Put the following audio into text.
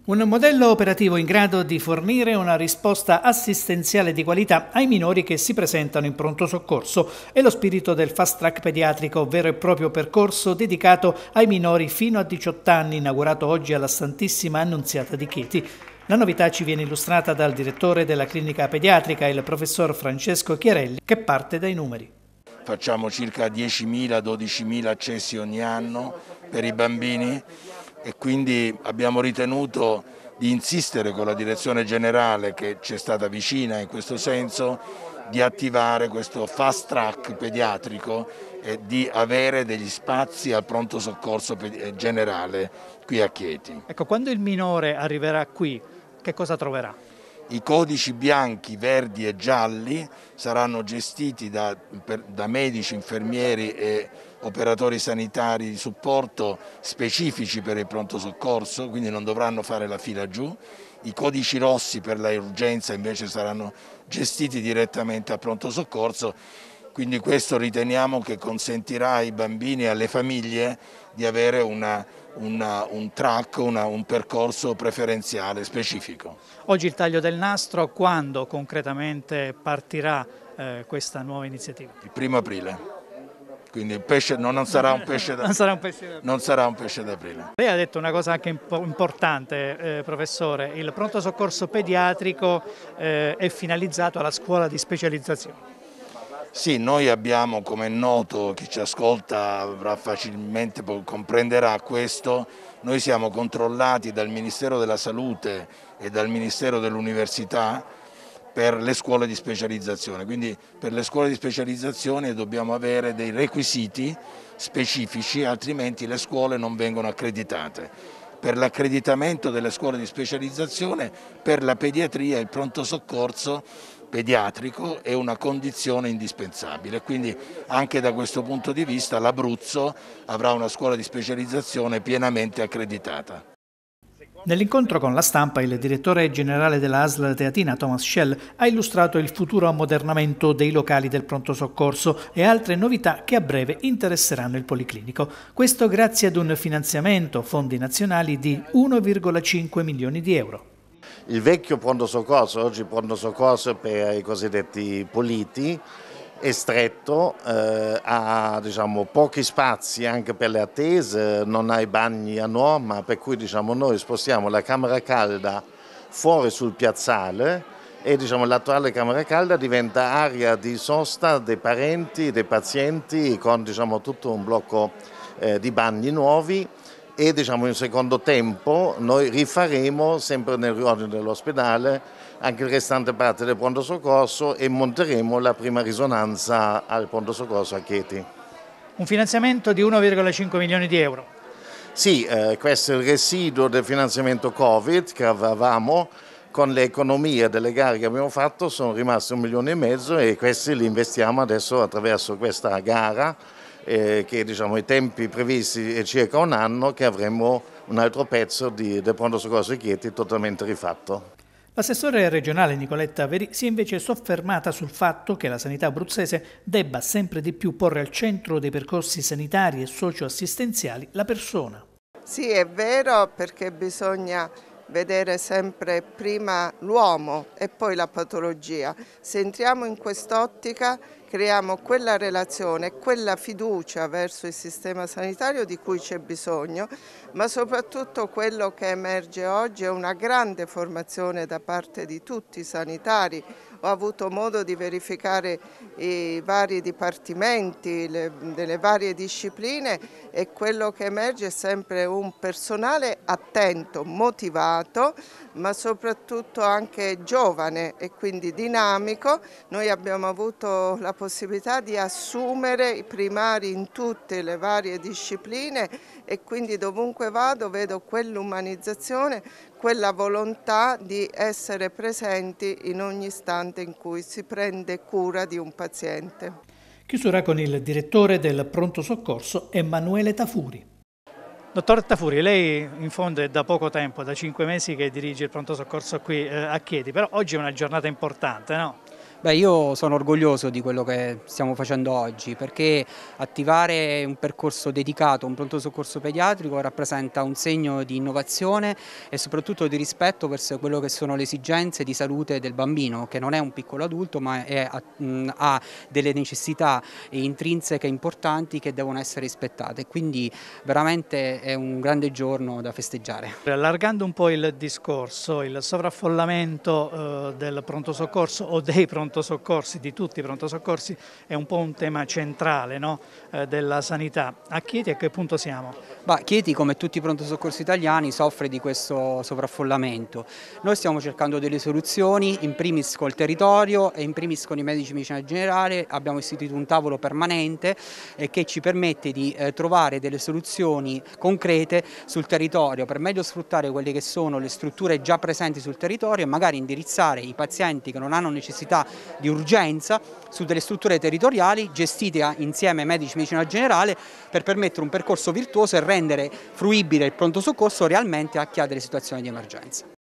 Un modello operativo in grado di fornire una risposta assistenziale di qualità ai minori che si presentano in pronto soccorso. È lo spirito del Fast Track Pediatrico, vero e proprio percorso dedicato ai minori fino a 18 anni, inaugurato oggi alla Santissima Annunziata di Chieti. La novità ci viene illustrata dal direttore della clinica pediatrica, il professor Francesco Chiarelli, che parte dai numeri. Facciamo circa 10.000-12.000 accessi ogni anno per i bambini e quindi abbiamo ritenuto di insistere con la direzione generale, che ci è stata vicina in questo senso, di attivare questo fast track pediatrico e di avere degli spazi al pronto soccorso generale qui a Chieti. Ecco, quando il minore arriverà qui, che cosa troverà? I codici bianchi, verdi e gialli saranno gestiti da medici, infermieri e operatori sanitari di supporto specifici per il pronto soccorso, quindi non dovranno fare la fila giù. I codici rossi per l'urgenza invece saranno gestiti direttamente al pronto soccorso, quindi questo riteniamo che consentirà ai bambini e alle famiglie di avere un track, un percorso preferenziale specifico. Oggi il taglio del nastro, quando concretamente partirà questa nuova iniziativa? Il 1° aprile. Quindi il pesce non sarà un pesce d'aprile. Lei ha detto una cosa anche importante, professore: il pronto soccorso pediatrico è finalizzato alla scuola di specializzazione. Sì, noi abbiamo, come è noto, chi ci ascolta facilmente comprenderà questo, noi siamo controllati dal Ministero della Salute e dal Ministero dell'Università per le scuole di specializzazione, quindi per le scuole di specializzazione dobbiamo avere dei requisiti specifici, altrimenti le scuole non vengono accreditate. Per l'accreditamento delle scuole di specializzazione, per la pediatria il pronto soccorso pediatrico è una condizione indispensabile, quindi anche da questo punto di vista l'Abruzzo avrà una scuola di specializzazione pienamente accreditata. Nell'incontro con la stampa, il direttore generale della ASL Teatina, Thomas Schell, ha illustrato il futuro ammodernamento dei locali del pronto soccorso e altre novità che a breve interesseranno il Policlinico. Questo grazie ad un finanziamento, fondi nazionali, di 1,5 milioni di euro. Il vecchio pronto soccorso, oggi pronto soccorso per i cosiddetti politi, è stretto, ha pochi spazi anche per le attese, non ha i bagni a norma, per cui noi spostiamo la camera calda fuori sul piazzale e l'attuale camera calda diventa area di sosta dei parenti, dei pazienti, con tutto un blocco di bagni nuovi. E in secondo tempo noi rifaremo, sempre nel riordino dell'ospedale, anche il restante parte del pronto soccorso e monteremo la prima risonanza al pronto soccorso a Chieti. Un finanziamento di 1,5 milioni di euro. Sì, questo è il residuo del finanziamento Covid che avevamo. Con le economie delle gare che abbiamo fatto sono rimasti 1,5 milioni e questi li investiamo adesso attraverso questa gara. Che i tempi previsti è circa un anno, che avremo un altro pezzo del pronto soccorso di Chieti totalmente rifatto. L'assessore regionale Nicoletta Veri si è invece soffermata sul fatto che la sanità abruzzese debba sempre di più porre al centro dei percorsi sanitari e socioassistenziali la persona. Sì, è vero, perché bisogna vedere sempre prima l'uomo e poi la patologia. Se entriamo in quest'ottica creiamo quella relazione, quella fiducia verso il sistema sanitario di cui c'è bisogno, ma soprattutto quello che emerge oggi è una grande formazione da parte di tutti i sanitari. Ho avuto modo di verificare i vari dipartimenti, delle varie discipline, e quello che emerge è sempre un personale attento, motivato, ma soprattutto anche giovane e quindi dinamico. Noi abbiamo avuto la possibilità di assumere i primari in tutte le varie discipline e quindi dovunque vado vedo quell'umanizzazione, quella volontà di essere presenti in ogni istante in cui si prende cura di un paziente. Chiusura con il direttore del pronto soccorso Emanuele Tafuri. Dottor Tafuri, lei in fondo è da poco tempo, da 5 mesi che dirige il pronto soccorso qui a Chieti, però oggi è una giornata importante, no? Beh, io sono orgoglioso di quello che stiamo facendo oggi, perché attivare un percorso dedicato a un pronto soccorso pediatrico rappresenta un segno di innovazione e soprattutto di rispetto verso quello che sono le esigenze di salute del bambino, che non è un piccolo adulto ma ha delle necessità intrinseche importanti che devono essere rispettate, quindi veramente è un grande giorno da festeggiare. Allargando un po' il discorso, il sovraffollamento del pronto soccorso o dei pronto soccorsi, di tutti i pronto soccorsi, è un po' un tema centrale, no? Della sanità. A Chieti a che punto siamo? Chieti, come tutti i pronto soccorso italiani, soffre di questo sovraffollamento. Noi stiamo cercando delle soluzioni, in primis col territorio e in primis con i medici di medicina generale. Abbiamo istituito un tavolo permanente che ci permette di trovare delle soluzioni concrete sul territorio per meglio sfruttare quelle che sono le strutture già presenti sul territorio e magari indirizzare i pazienti che non hanno necessità di urgenza su delle strutture territoriali gestite insieme ai medici di medicina generale per permettere un percorso virtuoso e rendere fruibile il pronto soccorso realmente a chi ha delle situazioni di emergenza.